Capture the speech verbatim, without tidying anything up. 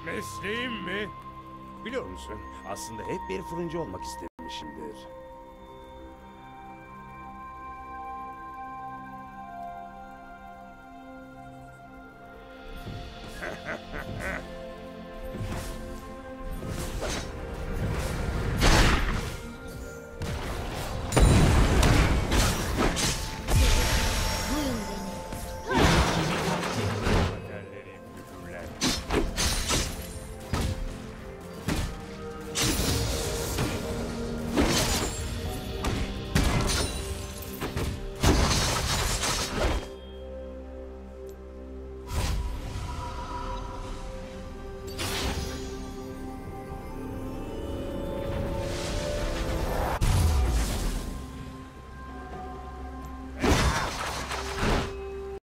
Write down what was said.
Mesleğim mi? Biliyor musun, aslında hep bir fırıncı olmak istemişimdir.